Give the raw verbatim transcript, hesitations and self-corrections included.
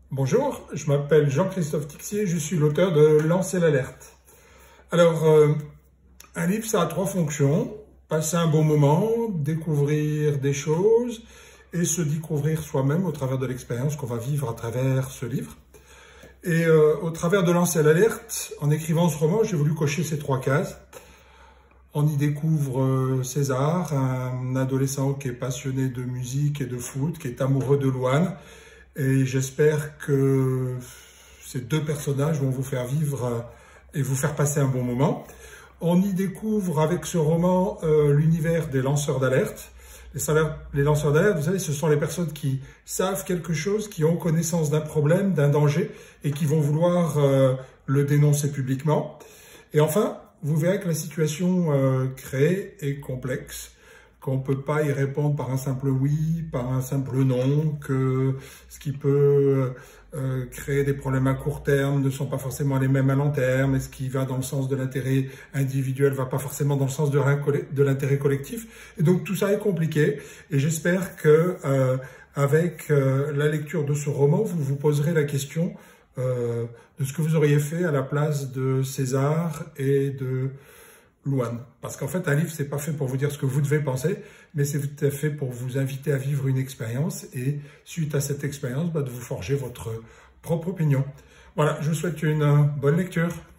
Bonjour, je m'appelle Jean-Christophe Tixier, je suis l'auteur de Lancer l'alerte. Alors, euh, un livre, ça a trois fonctions. Passer un bon moment, découvrir des choses et se découvrir soi-même au travers de l'expérience qu'on va vivre à travers ce livre. Et euh, au travers de Lancer l'alerte, en écrivant ce roman, j'ai voulu cocher ces trois cases. On y découvre euh, César, un adolescent qui est passionné de musique et de foot, qui est amoureux de Louane. Et j'espère que ces deux personnages vont vous faire vivre et vous faire passer un bon moment. On y découvre avec ce roman euh, l'univers des lanceurs d'alerte. Les, les lanceurs d'alerte, vous savez, ce sont les personnes qui savent quelque chose, qui ont connaissance d'un problème, d'un danger, et qui vont vouloir euh, le dénoncer publiquement. Et enfin, vous verrez que la situation euh, créée est complexe, qu'on ne peut pas y répondre par un simple oui, par un simple non, que ce qui peut euh, créer des problèmes à court terme ne sont pas forcément les mêmes à long terme, et ce qui va dans le sens de l'intérêt individuel ne va pas forcément dans le sens de l'intérêt collectif. Et donc tout ça est compliqué, et j'espère que euh, avec euh, la lecture de ce roman, vous vous poserez la question euh, de ce que vous auriez fait à la place de César et de Louane. Parce qu'en fait, un livre, c'est pas fait pour vous dire ce que vous devez penser, mais c'est fait pour vous inviter à vivre une expérience et, suite à cette expérience, bah, de vous forger votre propre opinion. Voilà, je vous souhaite une bonne lecture.